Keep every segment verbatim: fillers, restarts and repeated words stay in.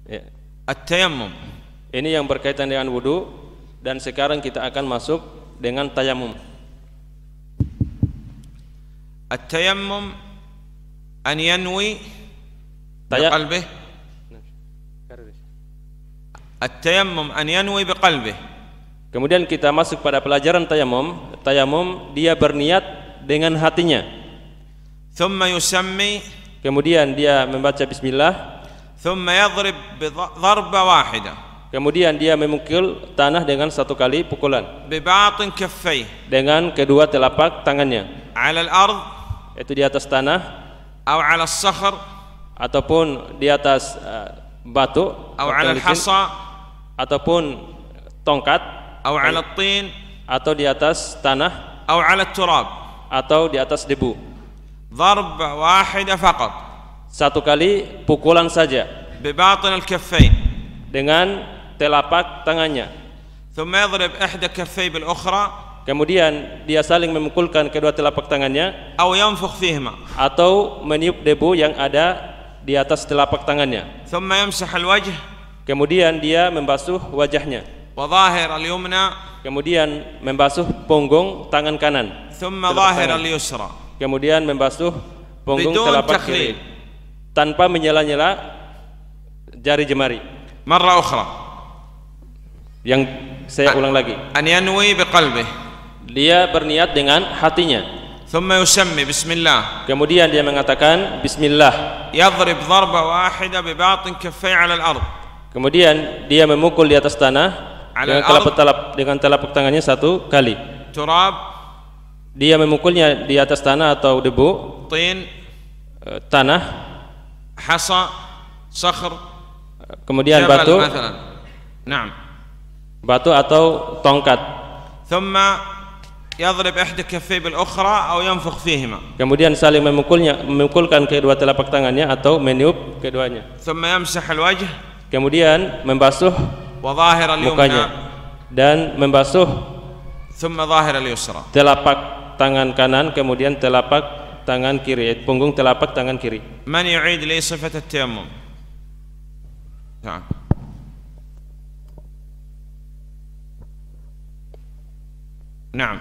Ya. At-tayammum. Ini yang berkaitan dengan wudu, dan sekarang kita akan masuk dengan tayamum. At-tayammum an yanwi Taya- biqalbih. At-tayammum an yanwi biqalbih. Kemudian kita masuk pada pelajaran tayamum. Tayamum dia berniat dengan hatinya. Thumma yusammi. Kemudian dia membaca bismillah. Thumma yadrib bidarba wahidah. Kemudian dia memukul tanah dengan satu kali pukulan. Bibatin kaffayh. Dengan kedua telapak tangannya. Ala al-ard. Itu di atas tanah. Aw ala as-sakhr. Ataupun di atas uh, batu. Aw ala al-hasa. Ataupun tongkat. Aw ala at-tin. Atau di atas tanah. Aw ala at-turab. Atau di atas debu. Darba wahidah faqat. Satu kali pukulan saja. Bibatin al-kaffayn. Dengan telapak tangannya. Thumma yadrib ihda kaffay bil ukhra. Kemudian dia saling memukulkan kedua telapak tangannya. Aw yanfukh fihima. Atau meniup debu yang ada di atas telapak tangannya. Thumma yamsah al-wajh. Kemudian dia membasuh wajahnya. Wa dhahir al-yumna. Kemudian membasuh punggung tangan kanan. Thumma dhahir al-yusra. Kemudian membasuh punggung Bidun telapak takhlil. kiri tanpa menyela-nyela jari jemari. Marra ukhra. Yang saya ulang lagi. An yanwi biqalbih. Dia berniat dengan hatinya. Thumma yusammi bismillah. Kemudian dia mengatakan bismillah. Yadrib darba wahidah bibatin kaffay ala al-ard. Kemudian dia memukul di atas tanah dengan telapak telap, dengan telapak tangannya satu kali. Turab. Dia memukulnya di atas tanah atau debu. Tin. Tanah. Hasa. Sakhr. Kemudian batu. Naam. Batu atau tongkat. Thumma yadrib ihda kaffay bil ukhra aw yanfukh fihima. Kemudian saling memukulnya, memukulkan kedua telapak tangannya atau meniup keduanya. Thumma yamsah al-wajh. Kemudian membasuh wa dhahir al-yumna. Mukanya dan membasuh thumma dhahir al-yusra. Telapak tangan kanan, kemudian telapak tangan kiri, punggung telapak tangan kiri. Man yu'id li sifat at-tayammum? Ta'al. Naam.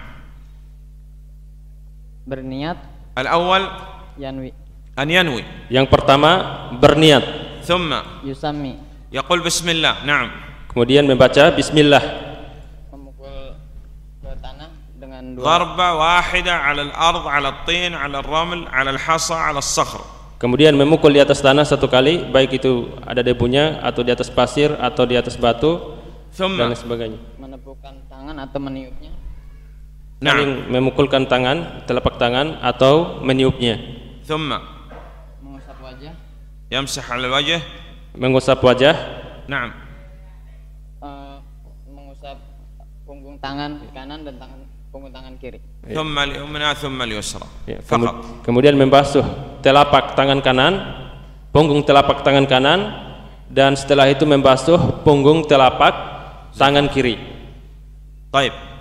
Berniat. Al-awwal yanwi. An yanwi. Yang pertama berniat. Thumma yusammi. yaqul bismillah. Naam. Kemudian membaca bismillah. Memukul ke tanah dengan dua. Darba wahidah 'ala al-ard, 'ala at-tin, 'ala ar-raml, 'ala al-hasa, 'ala as-sakhr. Kemudian memukul di atas tanah satu kali, baik itu ada debunya atau di atas pasir atau di atas batu dan sebagainya. Menepukkan tangan atau meniupnya. Saling memukulkan tangan, telapak tangan atau meniupnya. Thumma mengusap wajah. Yamsah 'ala al-wajh. Mengusap wajah. Naam. Uh, mengusap punggung tangan kanan dan tangan punggung tangan kiri. Thumma al-yumna, thumma al-yusra. Ya, kemu kemudian membasuh telapak tangan kanan, punggung telapak tangan kanan, dan setelah itu membasuh punggung telapak tangan kiri. Baik.